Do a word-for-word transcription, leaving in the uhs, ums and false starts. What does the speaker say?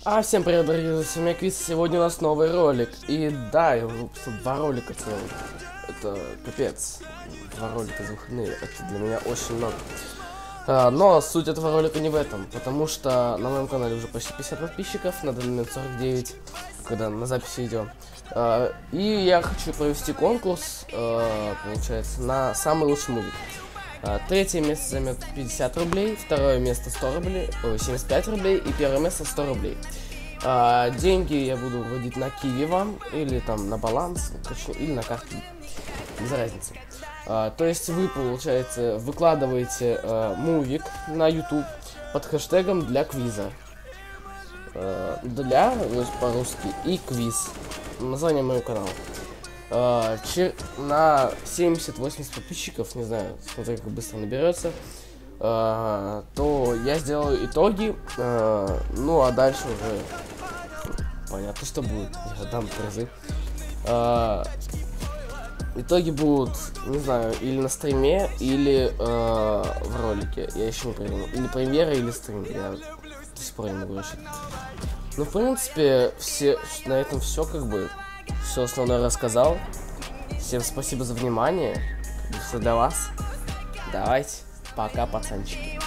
А, всем привет, дорогие друзья, с вами Квиз. Сегодня у нас новый ролик. И да, я выпустил два ролика целых. Это капец. Два ролика за выходные. Это для меня очень много. А, но суть этого ролика не в этом. Потому что на моем канале уже почти пятьдесят подписчиков. На данный момент сорок девять, когда на записи видео. А, и я хочу провести конкурс, а, получается, на самый лучший мувик. Третье место займет пятьдесят рублей, второе место сто рублей, ой, семьдесят пять рублей и первое место сто рублей. А, деньги я буду вводить на Киви вам, или там на баланс, короче, или на карту, без разницы. А, то есть вы, получается, выкладываете а, мувик на YouTube под хэштегом для квиза. А, для, по-русски, и квиз. Название моего канала. Uh, чер... на семьдесят-восемьдесят подписчиков, не знаю, смотря как быстро наберется, uh, то я сделаю итоги, uh, ну а дальше уже понятно, что будет, я дам призы. Uh, итоги будут, не знаю, или на стриме, или uh, в ролике, я еще не придумал, или премьера, или стрим, я до сих пор не могу решить. Ну, в принципе, все, на этом все как бы. Все основное рассказал. Всем спасибо за внимание. Все для вас. Давайте. Пока, пацанчики.